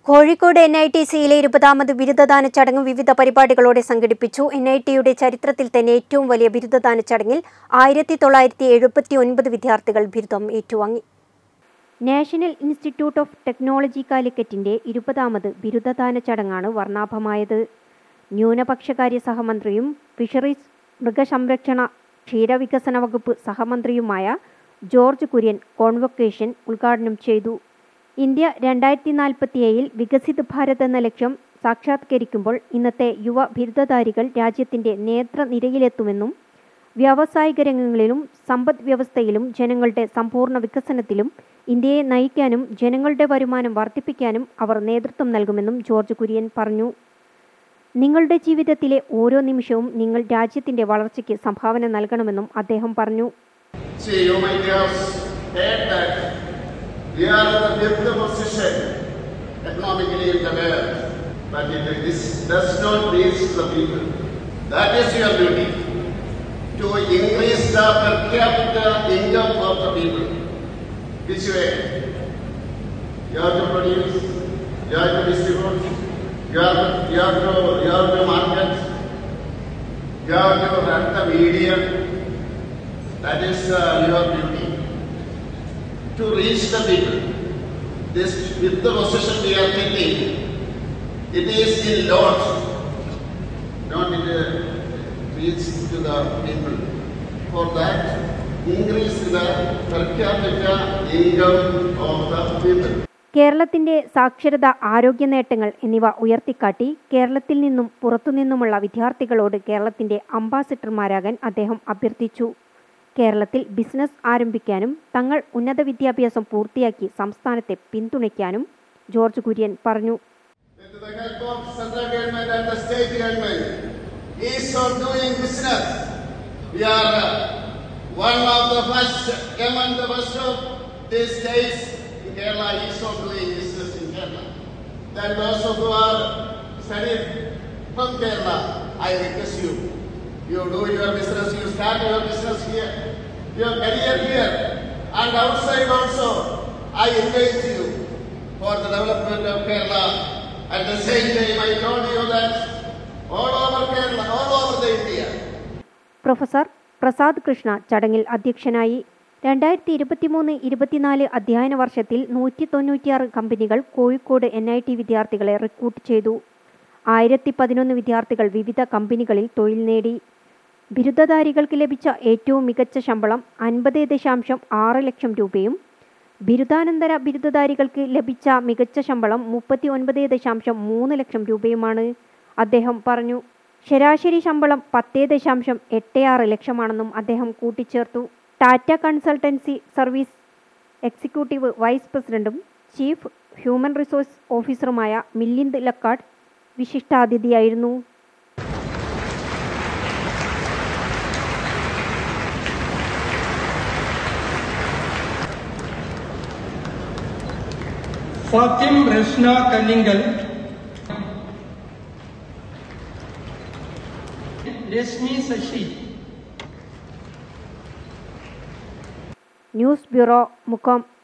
കോഴിക്കോട് NITCയിലെ 20ാമത് ബിരുദദാന ചടങ്ങ് വിവിധ പരിപാടികളോടെ സംഘടിപ്പിച്ചു. NITയുടെ ചരിത്രത്തിൽ തന്നെ ഏറ്റവും വലിയ ബിരുദദാന ചടങ്ങിൽ 1979 വിദ്യാർത്ഥികൾ ബിരുദം ഏറ്റുവാങ്ങി. നാഷണൽ ഇൻസ്റ്റിറ്റ്യൂട്ട് ഓഫ് ടെക്നോളജി കാലിക്കറ്റിന്റെ 20ാമത് ബിരുദദാന ചടങ്ങാണ് വർണ്ണാഭമായത്. ന്യൂനപക്ഷകാര്യ സഹമന്ത്രിയും ഫിഷറീസ്, മൃഗസംരക്ഷണ, ക്ഷീരവികസന വകുപ്പ് സഹമന്ത്രിയുമായ ജോർജ് കുര്യൻ കോൺവൊക്കേഷൻ ഉദ്ഘാടനം ചെയ്തു. ഇന്ത്യ 2047 വികസിത് ഭാരത് എന്ന ലക്ഷ്യം സാക്ഷാത്കരിക്കുമ്പോൾ ഇന്നത്തെ യുവ ബിരുദധാരികൾ രാജ്യത്തിന്റെ നേതൃനിരയിലെത്തുമെന്നും വ്യാവസായിക രംഗങ്ങളിലും സമ്പദ് വ്യവസ്ഥയിലും ജനങ്ങളുടെ സമ്പൂർണ്ണ വികസനത്തിലും ഇന്ത്യയെ നയിക്കാനും ജനങ്ങളുടെ വരുമാനം വർദ്ധിപ്പിക്കാനും അവർ നേതൃത്വം നൽകുമെന്നും ജോർജ് കുര്യൻ പറഞ്ഞു. നിങ്ങളുടെ ജീവിതത്തിലെ ഓരോ നിമിഷവും നിങ്ങൾ രാജ്യത്തിന്റെ വളർച്ചയ്ക്ക് സംഭാവന നൽകണമെന്നും അദ്ദേഹം പറഞ്ഞു. We are in the fifth position economically in the world, but this does not reach the people. That is your duty, to increase the per capita income of the people. Which way? You have to produce, you have to distribute, you have to market, you have to run the media. That is your duty. To reach the people, this with the position we are taking, it is in lot, not in reach to the people. For that, increase the per capita income of the people. കേരളത്തിന്റെ സാക്ഷരത, ആരോഗ്യ നേട്ടങ്ങൾ എന്നിവ ഉയർത്തിക്കാട്ടി കേരളത്തിൽ നിന്നും പുറത്തുനിന്നുമുള്ള വിദ്യാർത്ഥികളോട് കേരളത്തിന്റെ അംബാസിഡർമാരാകാൻ അദ്ദേഹം അഭ്യർത്ഥിച്ചു. കേരളത്തിൽ ബിസിനസ് ആരംഭിക്കാനും തങ്ങൾ ഉന്നത വിദ്യാഭ്യാസം പൂർത്തിയാക്കി സംസ്ഥാനത്തെ പിന്തുണയ്ക്കാനും ജോർജ് കുര്യൻ പറഞ്ഞു. You do your business, you start your business here, your career here, and outside also. I engage you for the development of Kerala. At the same time, I told you that all over Kerala, all over the India. Professor Prasad Krishna ചടങ്ങിൽ അധ്യക്ഷനായി. 2023-24 അധ്യയന വർഷത്തിൽ 196 കമ്പനികൾ Kozhikode NIT വിദ്യാർത്ഥികളെ recruit ചെയ്തു. 1011 വിദ്യാർത്ഥികൾ വിവിധ കമ്പനികളിൽ തൊഴിൽ നേടി. ബിരുദധാരികൾക്ക് ലഭിച്ച ഏറ്റവും മികച്ച ശമ്പളം 50.6 ലക്ഷം രൂപയും ബിരുദാനന്തര ബിരുദധാരികൾക്ക് ലഭിച്ച മികച്ച ശമ്പളം 39.3 ലക്ഷം രൂപയുമാണ്. അദ്ദേഹം പറഞ്ഞു. ശരാശരി ശമ്പളം 10.86 ലക്ഷമാണെന്നും അദ്ദേഹം കൂട്ടിച്ചേർത്തു. Tata consultancy service executive vice പ്രസിഡന്റും ചീഫ് ഹ്യൂമൻ റിസോഴ്സ് ഓഫീസറുമായ മിലിന്ദ് ലക്കാഡ് വിശിഷ്ടാതിഥിയായിരുന്നു. ഫാത്തിം റഷ്ന കല്ലിങ്കൽ, രശ്മി ശശി. News bureau, Mukkam.